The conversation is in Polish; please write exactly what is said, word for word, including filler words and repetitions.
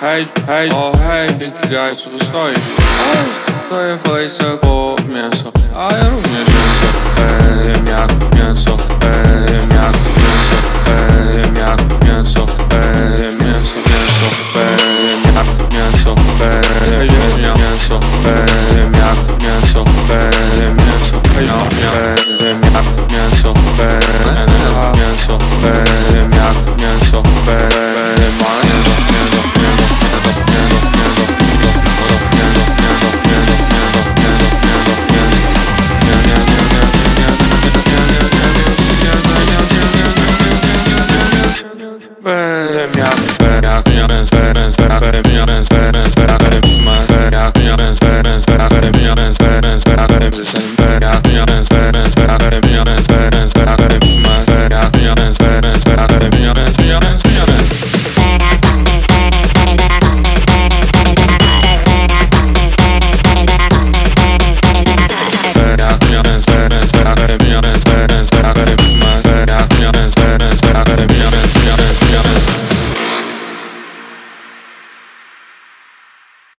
hej, hej, o hej, dzięki gaj, co tu stoisz? Stoję w kolejce po mięso, a ja również mięso. Jem jak mięso, jem jak mięso, jem jak mięso, jem mięso, mięso, jem jak mięso, jem jak mięso, jem jak mięso, jem mięso, jem jak mięso, mięso, jem jak mięso, Jem jak, jak, jak